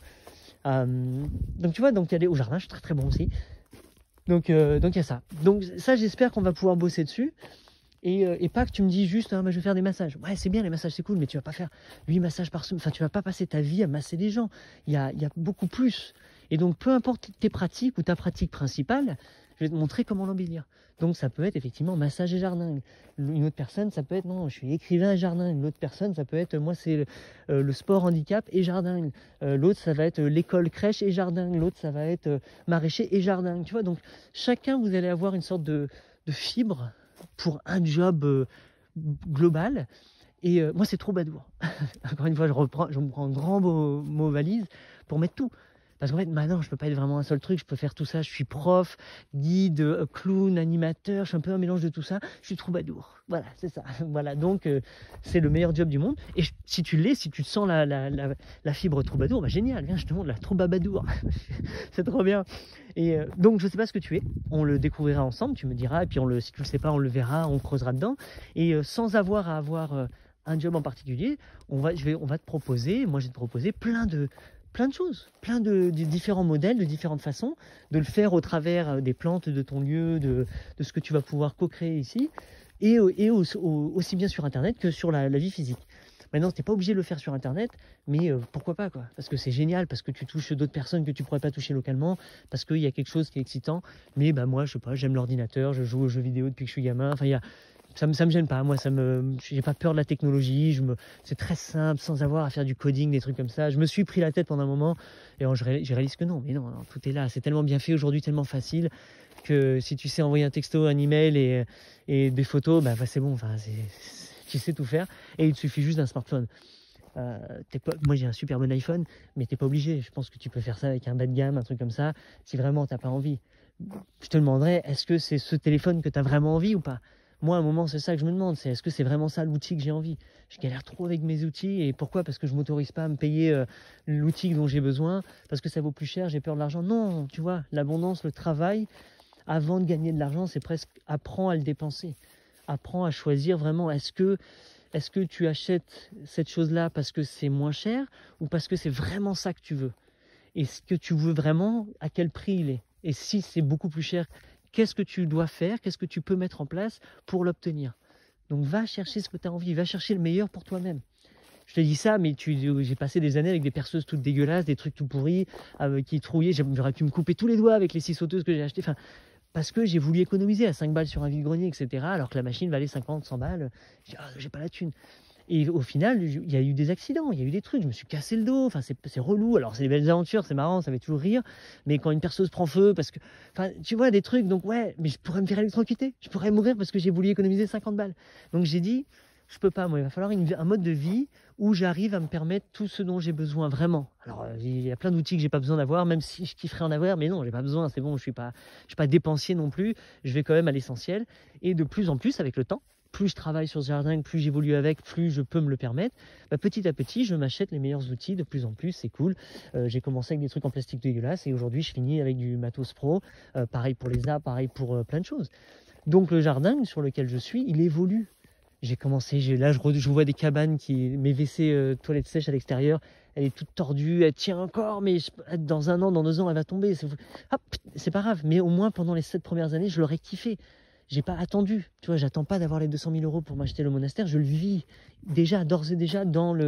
Donc tu vois, donc aller au jardin, je suis très très bon aussi. Donc il y a ça. Donc ça, j'espère qu'on va pouvoir bosser dessus. Et pas que tu me dis juste, je vais faire des massages. Ouais, c'est bien les massages, c'est cool, mais tu vas pas faire 8 massages par semaine. Enfin, tu vas pas passer ta vie à masser les gens. Il y a beaucoup plus. Et donc, peu importe tes pratiques ou ta pratique principale, je vais te montrer comment l'embellir. Donc, ça peut être effectivement massage et jardin. Une autre personne, ça peut être, non, je suis écrivain et jardin. Une autre personne, ça peut être, moi, c'est le sport handicap et jardin. L'autre, ça va être l'école crèche et jardin. L'autre, ça va être maraîcher et jardin. Tu vois, donc, chacun, vous allez avoir une sorte de fibre pour un job global. Et moi, c'est trop badour. Encore une fois, je me prends un grand mot valise pour mettre tout. Parce qu'en fait, maintenant, je peux pas être vraiment un seul truc. Je peux faire tout ça. Je suis prof, guide, clown, animateur. Je suis un peu un mélange de tout ça. Je suis troubadour. Voilà, c'est ça. Voilà, donc c'est le meilleur job du monde. Et si tu l'es, si tu sens la fibre troubadour, génial. Viens, je te montre la troubabadour. C'est trop bien. Et donc, je sais pas ce que tu es. On le découvrira ensemble. Tu me diras. Et puis, si tu le sais pas, on le verra. On creusera dedans. Et sans avoir à avoir un job en particulier, on va te proposer. Moi, je vais te proposer plein de choses, plein de différents modèles, de différentes façons, de le faire au travers des plantes de ton lieu, de ce que tu vas pouvoir co-créer ici, et aussi bien sur Internet que sur la vie physique. Maintenant, tu n'es pas obligé de le faire sur Internet, mais pourquoi pas, quoi. Parce que c'est génial, parce que tu touches d'autres personnes que tu ne pourrais pas toucher localement, parce qu'il y a quelque chose qui est excitant. Mais moi, je sais pas, j'aime l'ordinateur, je joue aux jeux vidéo depuis que je suis gamin. Enfin, ça me gêne pas, moi, j'ai pas peur de la technologie, c'est très simple, sans avoir à faire du coding, des trucs comme ça. Je me suis pris la tête pendant un moment, et je réalise que non, mais non, tout est là, c'est tellement bien fait aujourd'hui, tellement facile, que si tu sais envoyer un texto, un email et des photos, c'est bon, tu sais tout faire, et il te suffit juste d'un smartphone. Moi j'ai un super bon iPhone, mais t'es pas obligé, je pense que tu peux faire ça avec un bas de gamme, un truc comme ça, si vraiment t'as pas envie. Je te demanderais, est-ce que c'est ce téléphone que t'as vraiment envie ou pas? Moi, à un moment, c'est ça que je me demande, c'est est-ce que c'est vraiment ça l'outil que j'ai envie? Je galère trop avec mes outils, et pourquoi? Parce que je m'autorise pas à me payer l'outil dont j'ai besoin, parce que ça vaut plus cher, j'ai peur de l'argent. Non, tu vois, l'abondance, le travail, avant de gagner de l'argent, c'est presque apprends à le dépenser. Apprends à choisir vraiment, est-ce que tu achètes cette chose-là parce que c'est moins cher, ou parce que c'est vraiment ça que tu veux? Et ce que tu veux vraiment, à quel prix il est? Et si c'est beaucoup plus cher, qu'est-ce que tu dois faire, qu'est-ce que tu peux mettre en place pour l'obtenir? Donc va chercher ce que tu as envie, va chercher le meilleur pour toi-même. Je te dis ça, mais j'ai passé des années avec des perceuses toutes dégueulasses, des trucs tout pourris, qui trouillaient, j'aurais pu me couper tous les doigts avec les scies sauteuses que j'ai achetées, parce que j'ai voulu économiser à 5 balles sur un vide-grenier, etc., alors que la machine valait 50, 100 balles, j'ai pas la thune. Et au final, il y a eu des accidents, il y a eu des trucs, je me suis cassé le dos, c'est relou. Alors c'est des belles aventures, c'est marrant, ça fait toujours rire, mais quand une perceuse prend feu, parce que, tu vois, des trucs, donc ouais, mais je pourrais me faire électrocuter, je pourrais mourir parce que j'ai voulu économiser 50 balles. Donc j'ai dit, je peux pas, moi, il va falloir un mode de vie où j'arrive à me permettre tout ce dont j'ai besoin, vraiment. Alors il y a plein d'outils que j'ai pas besoin d'avoir, même si je kifferais en avoir, mais non, j'ai pas besoin, c'est bon, je suis pas dépensier non plus, je vais quand même à l'essentiel, et de plus en plus, avec le temps, plus je travaille sur ce jardin, plus j'évolue avec, plus je peux me le permettre, petit à petit, je m'achète les meilleurs outils de plus en plus, c'est cool. J'ai commencé avec des trucs en plastique dégueulasse, et aujourd'hui, je finis avec du matos pro, pareil pour les arbres, pareil pour plein de choses. Donc le jardin sur lequel je suis, il évolue. J'ai commencé, là je vois des cabanes, mes WC toilettes sèches à l'extérieur, elle est toute tordue, elle tient encore, mais dans 1 an, dans 2 ans, elle va tomber. C'est pas grave, mais au moins pendant les 7 premières années, je l'aurais kiffé. J'ai pas attendu, tu vois, j'attends pas d'avoir les 200 000 € pour m'acheter le monastère, je le vis déjà, d'ores et déjà,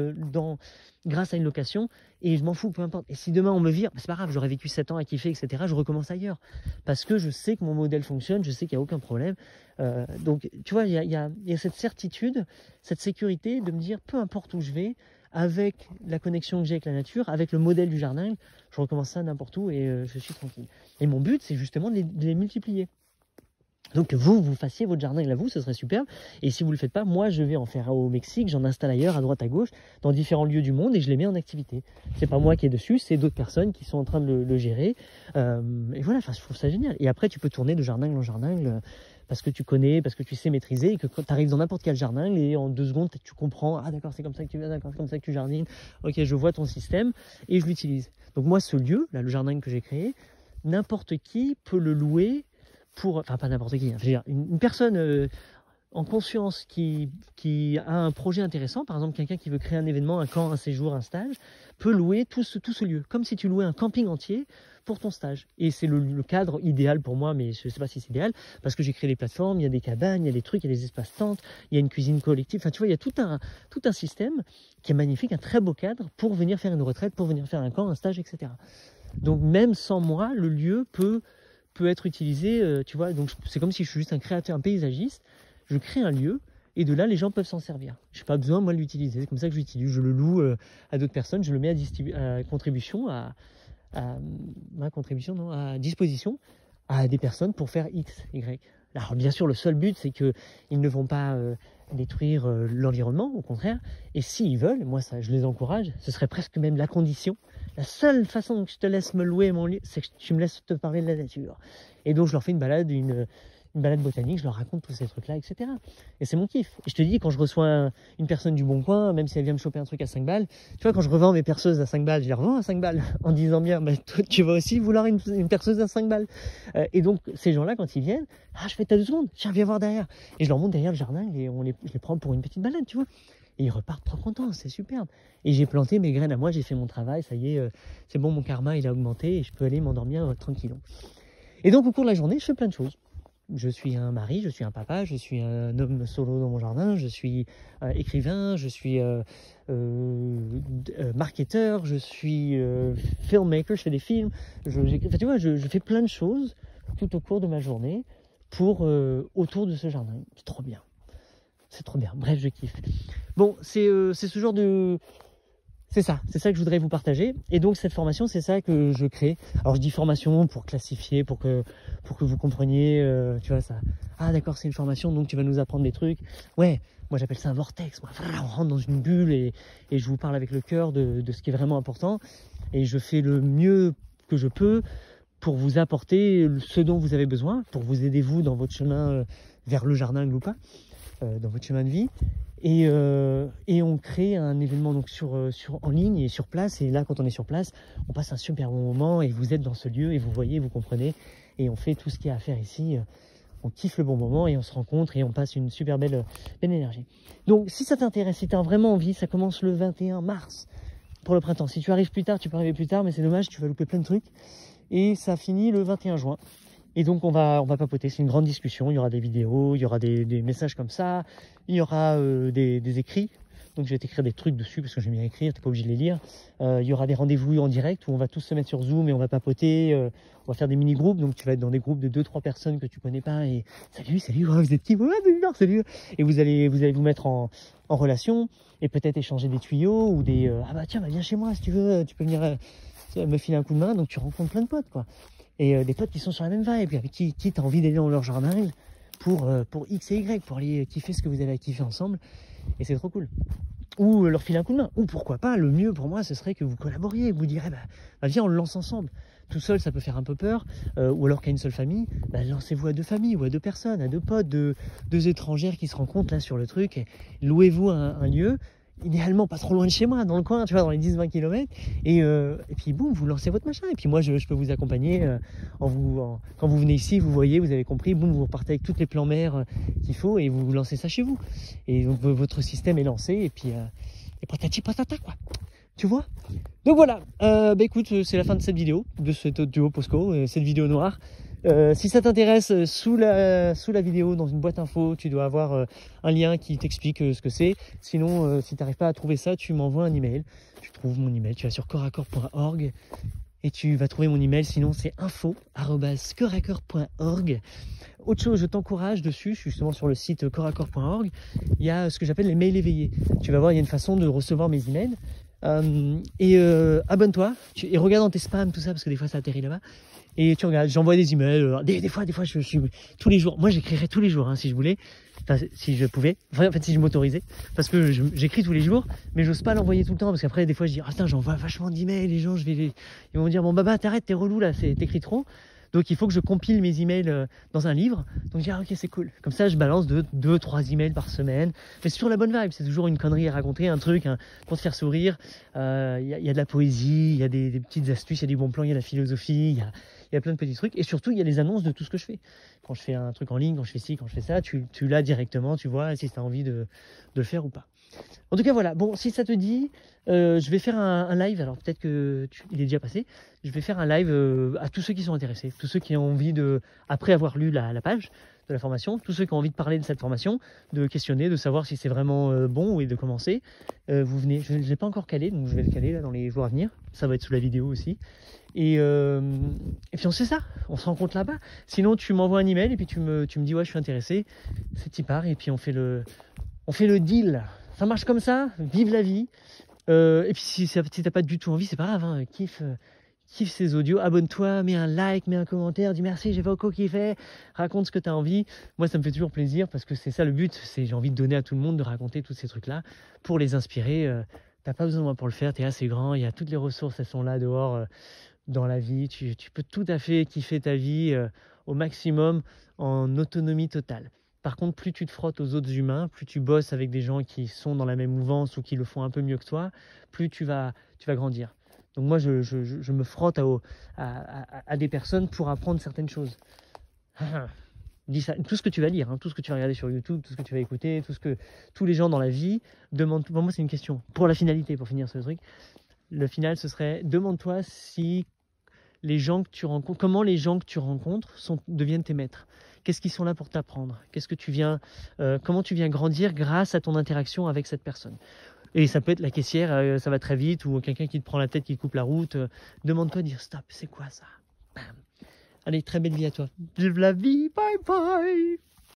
grâce à une location, et je m'en fous, peu importe. Et si demain on me vire, c'est pas grave, j'aurais vécu 7 ans à kiffer, etc., je recommence ailleurs. Parce que je sais que mon modèle fonctionne, je sais qu'il n'y a aucun problème. Donc, tu vois, il y a cette certitude, cette sécurité de me dire, peu importe où je vais, avec la connexion que j'ai avec la nature, avec le modèle du jardin, je recommence ça n'importe où et je suis tranquille. Et mon but, c'est justement de les multiplier. Donc que vous fassiez votre jardin à vous, ce serait superbe. Et si vous le faites pas, moi je vais en faire au Mexique, j'en installe ailleurs, à droite, à gauche, dans différents lieux du monde et je les mets en activité. C'est pas moi qui est dessus, c'est d'autres personnes qui sont en train de le gérer. Et voilà, enfin, je trouve ça génial. Et après, tu peux tourner de jardin en jardin parce que tu connais, parce que tu sais maîtriser et que quand tu arrives dans n'importe quel jardin et en 2 secondes, tu comprends, ah d'accord, c'est comme ça que tu vas, d'accord, c'est comme ça que tu jardines. Ok, je vois ton système et je l'utilise. Donc moi, ce lieu, là, le jardin que j'ai créé, n'importe qui peut le louer enfin pas n'importe qui, hein, je veux dire, une personne en conscience qui a un projet intéressant, par exemple quelqu'un qui veut créer un événement, un camp, un séjour, un stage, peut louer tout ce lieu, comme si tu louais un camping entier pour ton stage. Et c'est le cadre idéal pour moi, mais je ne sais pas si c'est idéal, parce que j'ai créé des plateformes, il y a des cabanes, il y a des trucs, il y a des espaces tentes, il y a une cuisine collective, enfin tu vois, il y a tout un système qui est magnifique, un très beau cadre pour venir faire une retraite, pour venir faire un camp, un stage, etc. Donc même sans moi, le lieu peut être utilisé, tu vois, donc c'est comme si je suis juste un créateur, un paysagiste, je crée un lieu, et de là, les gens peuvent s'en servir. Je n'ai pas besoin, moi, de l'utiliser, c'est comme ça que je l'utilise, je le loue à d'autres personnes, je le mets à contribution, à disposition à des personnes pour faire X, Y. Alors bien sûr, le seul but, c'est qu'ils ne vont pas détruire l'environnement, au contraire, et s'ils veulent, moi, ça, je les encourage, ce serait presque même la condition. La seule façon que je te laisse me louer mon lieu, c'est que tu me laisses te parler de la nature. Et donc, je leur fais une balade, une balade botanique, je leur raconte tous ces trucs-là, etc. Et c'est mon kiff. Et je te dis, quand je reçois une personne du Bon Coin, même si elle vient me choper un truc à 5 balles, tu vois, quand je revends mes perceuses à 5 balles, je les revends à 5 balles, en disant bien, bah, toi, tu vas aussi vouloir une perceuse à 5 balles. Et donc, ces gens-là, quand ils viennent, je fais ta 2 secondes, tiens, viens voir derrière. Et je leur montre derrière le jardin, et je les prends pour une petite balade, tu vois. Et ils repartent trop contents, c'est superbe. Et j'ai planté mes graines à moi, j'ai fait mon travail, ça y est, c'est bon, mon karma, il a augmenté, et je peux aller m'endormir tranquillon. Et donc, au cours de la journée, je fais plein de choses. Je suis un mari, je suis un papa, je suis un homme solo dans mon jardin, je suis écrivain, je suis marketeur, je suis filmmaker, je fais des films. Enfin, tu vois, je fais plein de choses tout au cours de ma journée autour de ce jardin. C'est trop bien. C'est trop bien. Bref, je kiffe. Bon, c'est ce genre de... C'est ça que je voudrais vous partager. Et donc cette formation, c'est ça que je crée. Alors je dis formation pour classifier, pour que vous compreniez, tu vois ça. Ah d'accord, c'est une formation, donc tu vas nous apprendre des trucs. Ouais, moi j'appelle ça un vortex. Moi, on rentre dans une bulle et je vous parle avec le cœur de ce qui est vraiment important. Et je fais le mieux que je peux pour vous apporter ce dont vous avez besoin, pour vous aider vous dans votre chemin vers le jardin ou pas, dans votre chemin de vie. Et on crée un événement donc en ligne et sur place. Et là, quand on est sur place, on passe un super bon moment et vous êtes dans ce lieu et vous voyez, vous comprenez. Et on fait tout ce qu'il y a à faire ici. On kiffe le bon moment et on se rencontre et on passe une super belle énergie. Donc, si ça t'intéresse, si tu as vraiment envie, ça commence le 21 mars pour le printemps. Si tu arrives plus tard, tu peux arriver plus tard, mais c'est dommage, tu vas louper plein de trucs. Et ça finit le 21 juin. Et donc on va papoter, c'est une grande discussion, il y aura des vidéos, il y aura des messages comme ça, il y aura des écrits, donc je vais t'écrire des trucs dessus parce que j'aime bien écrire, t'es pas obligé de les lire. Il y aura des rendez-vous en direct où on va tous se mettre sur Zoom et on va papoter, on va faire des mini-groupes, donc tu vas être dans des groupes de 2-3 personnes que tu connais pas et salut, vous êtes qui? Ouais, salut. Et vous allez vous mettre en relation et peut-être échanger des tuyaux ou des ah bah tiens, viens chez moi si tu veux, tu peux venir me filer un coup de main, donc tu rencontres plein de potes quoi. Et des potes qui sont sur la même vibe, et puis avec qui tu as envie d'aller dans leur jardin pour X et Y, pour aller kiffer ce que vous avez à kiffer ensemble. Et c'est trop cool. Ou leur filer un coup de main. Ou pourquoi pas, le mieux pour moi, ce serait que vous collaboriez. Vous direz, bah viens, on le lance ensemble. Tout seul, ça peut faire un peu peur. Ou alors qu'à une seule famille, lancez-vous à 2 familles ou à 2 personnes, à 2 potes, 2 étrangères qui se rencontrent là sur le truc. Et louez-vous un lieu. Idéalement pas trop loin de chez moi, dans le coin, tu vois, dans les 10-20 km, et puis boum, vous lancez votre machin, et puis moi je peux vous accompagner quand vous venez ici, vous voyez, vous avez compris, boum, vous repartez avec toutes les plans mer qu'il faut, et vous lancez ça chez vous, et donc votre système est lancé, et puis et patati patata quoi, tu vois. Donc voilà, écoute, c'est la fin de cette vidéo, de cet duo Posco, cette vidéo noire. Si ça t'intéresse, sous la vidéo, dans une boîte info, tu dois avoir un lien qui t'explique ce que c'est. Sinon, si tu n'arrives pas à trouver ça, tu m'envoies un email. Tu trouves mon email, tu vas sur coraccord.org et tu vas trouver mon email. Sinon, c'est info@coraccord.org. Autre chose, je t'encourage dessus, je suis justement sur le site coraccord.org. Il y a ce que j'appelle les mails éveillés. Tu vas voir, il y a une façon de recevoir mes emails. Abonne-toi et regarde dans tes spams, tout ça, parce que des fois ça atterrit là-bas. Et tu regardes, j'envoie des emails. Des fois, je suis tous les jours. Moi, j'écrirais tous les jours, hein, si je voulais. Enfin, si je pouvais. Enfin, en fait, si je m'autorisais. Parce que j'écris tous les jours, mais j'ose pas l'envoyer tout le temps. Parce qu'après, des fois, je dis, ah, putain, j'envoie vachement d'emails. Les gens, ils vont me dire, bon, bah, t'arrêtes, t'es relou, là, t'écris trop. Donc, il faut que je compile mes emails dans un livre. Donc, je dis, ah, ok, c'est cool. Comme ça, je balance 2-3 emails par semaine. Mais c'est toujours la bonne vibe. C'est toujours une connerie à raconter, un truc pour te faire sourire. Il y a de la poésie, il y a des petites astuces, il y a du bon plan, il y a de la philosophie, il y a plein de petits trucs. Et surtout, il y a les annonces de tout ce que je fais. Quand je fais un truc en ligne, quand je fais ci, quand je fais ça, tu l'as directement, tu vois si tu as envie de le faire ou pas. En tout cas, voilà. Bon, si ça te dit, je vais faire un live. Alors, peut-être que il est déjà passé. Je vais faire un live à tous ceux qui sont intéressés, tous ceux qui ont envie après avoir lu la page de la formation, tous ceux qui ont envie de parler de cette formation, de questionner, de savoir si c'est vraiment bon et de commencer. Vous venez, je ne l'ai pas encore calé, donc je vais le caler là dans les jours à venir. Ça va être sous la vidéo aussi. Et puis on sait ça, on se rencontre là-bas. Sinon, tu m'envoies un email et puis tu me dis ouais, je suis intéressé. C'est t'y part et puis on fait le deal. Ça marche comme ça, vive la vie. Et puis si t'as pas du tout envie, c'est pas grave, hein. Kiffe ces audios, abonne-toi, mets un like, mets un commentaire, dis merci, j'ai beaucoup kiffé, raconte ce que tu as envie. Moi, ça me fait toujours plaisir parce que c'est ça le but, j'ai envie de donner à tout le monde, de raconter tous ces trucs-là pour les inspirer. T'as pas besoin de moi pour le faire, t'es assez grand, il y a toutes les ressources, elles sont là dehors dans la vie. Tu peux tout à fait kiffer ta vie au maximum en autonomie totale. Par contre, plus tu te frottes aux autres humains, plus tu bosses avec des gens qui sont dans la même mouvance ou qui le font un peu mieux que toi, plus tu vas grandir. Donc moi, je me frotte à des personnes pour apprendre certaines choses. Dis ça, tout ce que tu vas lire, hein, tout ce que tu vas regarder sur YouTube, tout ce que tu vas écouter, tous les gens dans la vie demandent. Pour moi, c'est une question. Pour la finalité, pour finir ce truc, le final, ce serait demande-toi si les gens que tu rencontres, comment les gens que tu rencontres deviennent tes maîtres. Qu'est-ce qu'ils sont là pour t'apprendre? Comment tu viens grandir grâce à ton interaction avec cette personne? Et ça peut être la caissière, ça va très vite, ou quelqu'un qui te prend la tête, qui te coupe la route. Demande-toi de dire stop, c'est quoi ça? Bam. Allez, très belle vie à toi. Vive la vie, bye bye.